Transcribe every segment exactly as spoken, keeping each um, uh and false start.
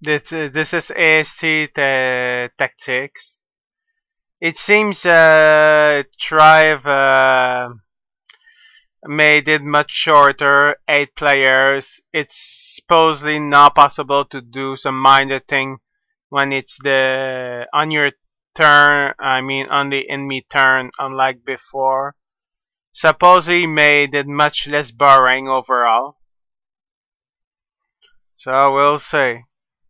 This, uh, this is A S C ta Tactics. It seems uh, Tribe uh, made it much shorter, eight players. It's supposedly not possible to do some minor thing when it's the on your turn. I mean, on the enemy turn, unlike before. Supposedly made it much less boring overall. So we'll see.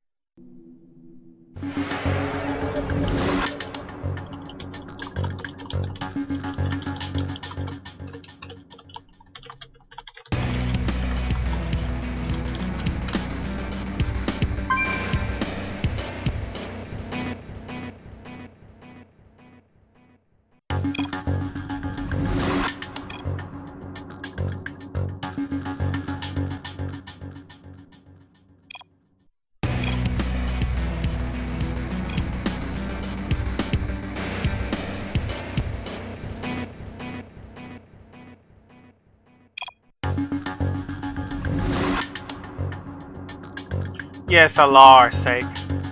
Yes, Allah's sake.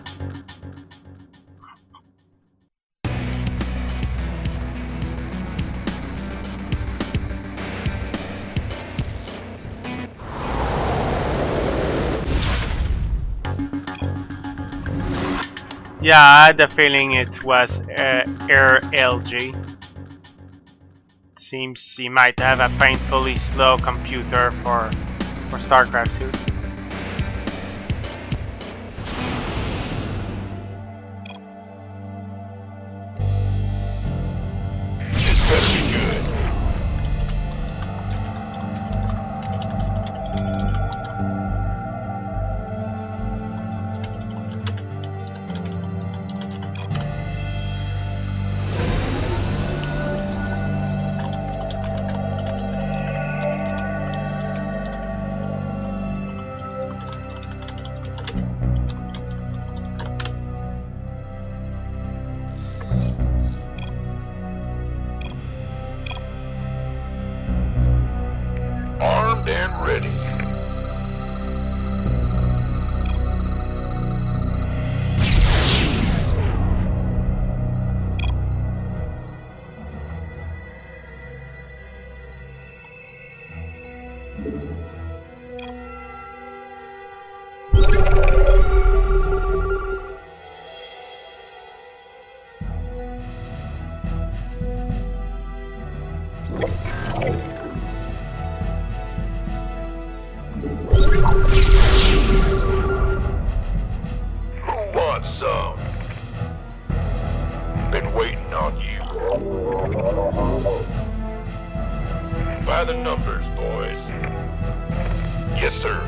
Yeah, I had the feeling it was uh, Air L G. Seems he might have a painfully slow computer for for StarCraft two. Armed and ready. Who wants some? Been waiting on you. By the numbers, boys. Yes, sir.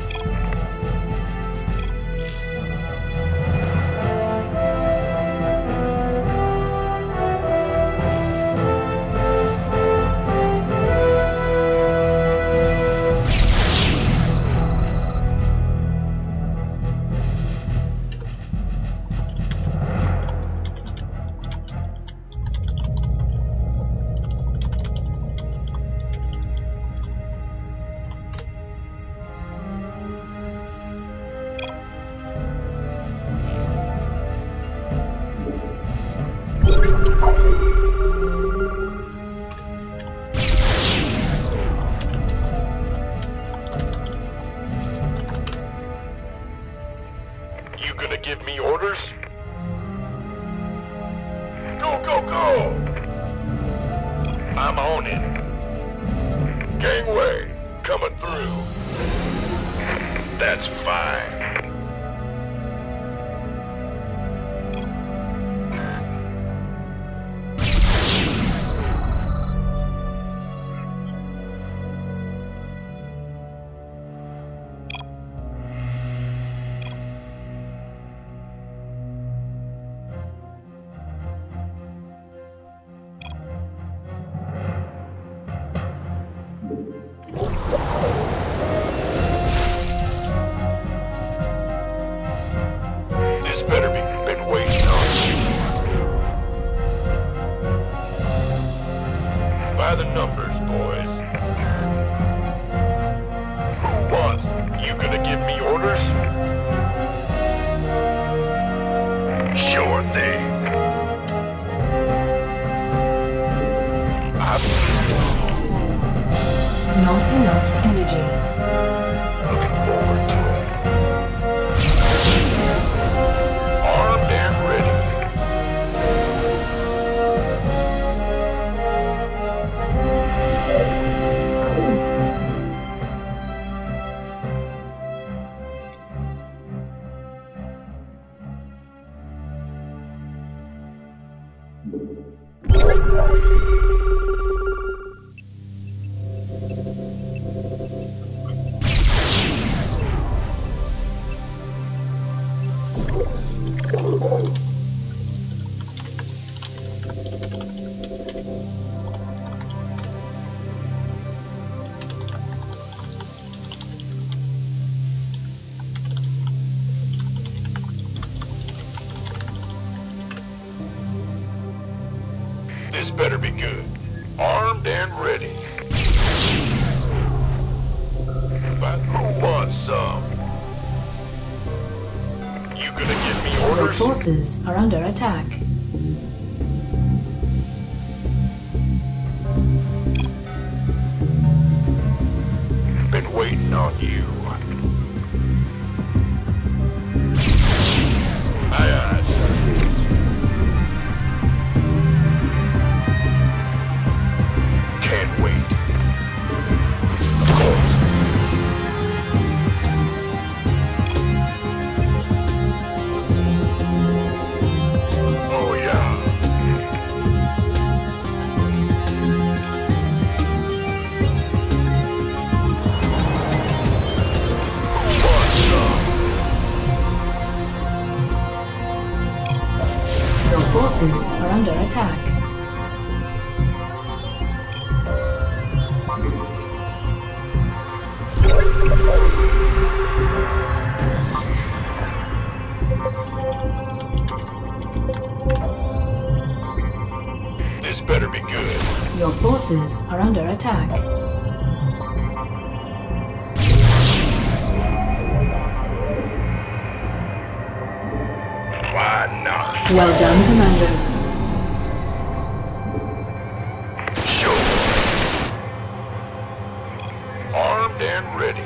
You gonna give me orders? Go, go, go! I'm on it. Gangway, coming through. That's fine. aren't they? I'm Not enough energy. looking forward to it. Armed and ready. This better be good. Armed and ready. But who wants some? You gonna give me Your orders? forces are under attack. Been waiting on you. Aye, aye, sir. Can't wait. Of course. Oh, yeah. What's up? Your forces are under attack. This better be good. Your forces are under attack. Why not? Well done, Commander. Show me. Armed and ready.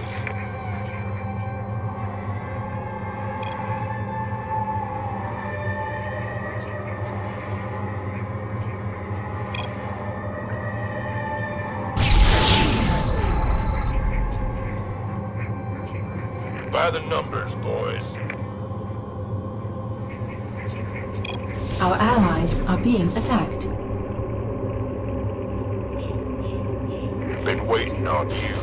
By the numbers, boys. Our allies are being attacked. Been waiting on you.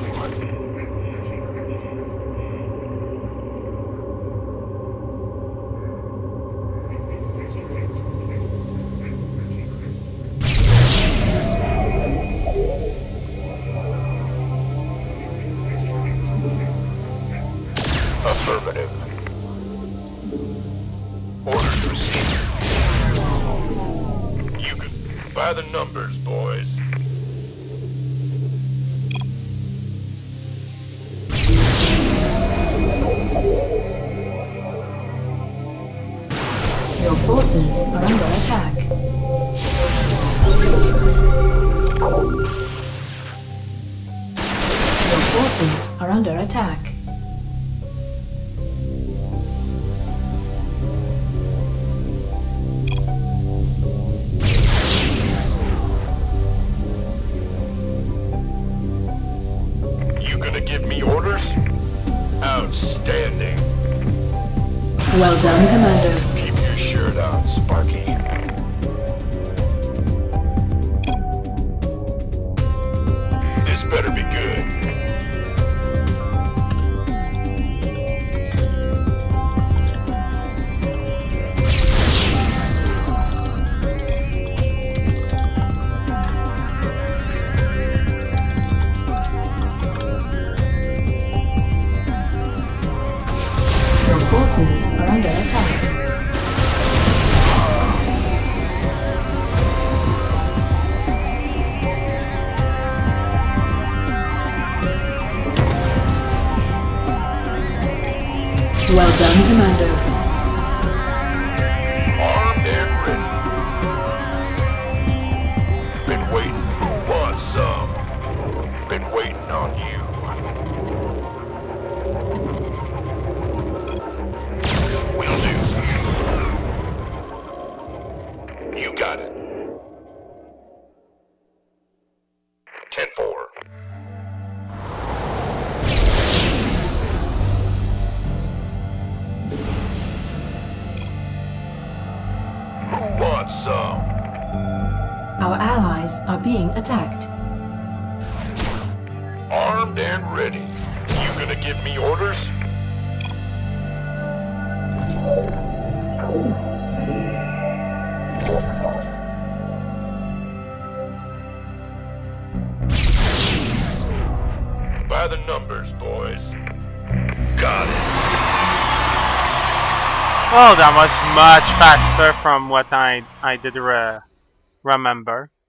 Affirmative. Orders received. You can... By the numbers, boys. Your forces are under attack. Your forces are under attack. You gonna give me orders? Outstanding. Well done, Commander. Keep your shirt on, Sparky. This better be good. Your forces are under attack. Well done, Commander. Armed Who wants some? Our allies are being attacked. Armed and ready. You gonna give me orders? By the numbers, boys. Got it. Oh, that was much faster from what I I did re remember.